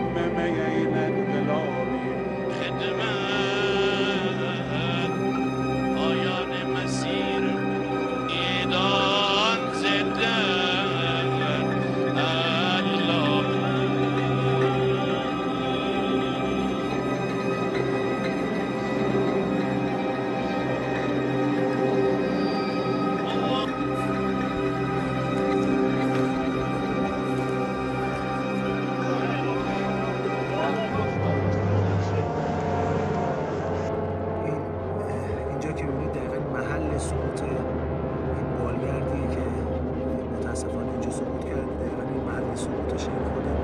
می این انقلابی خدمت پایان مسیر ایدان زنده الله. اینجا که می‌بینید دقیقاً محل سقوط این بالگردیه که متاسفانه اینجا سقوط کرده. دقیقاً این محل سقوطش این خود